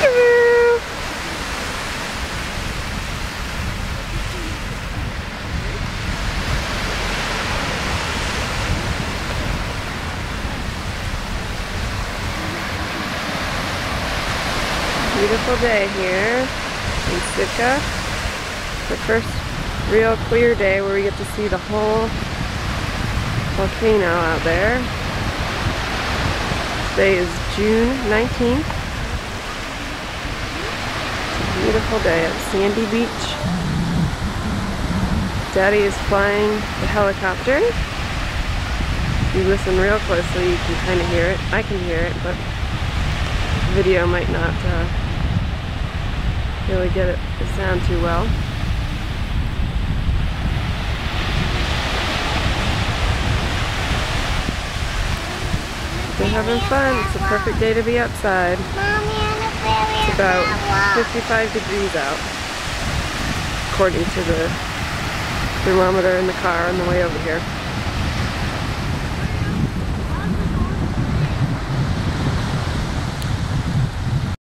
Peekaboo! Beautiful day here in Sitka. The first real clear day where we get to see the whole volcano out there. Today is June 19th. It's a beautiful day at Sandy Beach. Daddy is flying the helicopter. If you listen real closely, you can kind of hear it. I can hear it, but the video might not really get the sound too well. They're having fun. It's a perfect day to be outside. It's about 55 degrees out, according to the thermometer in the car on the way over here.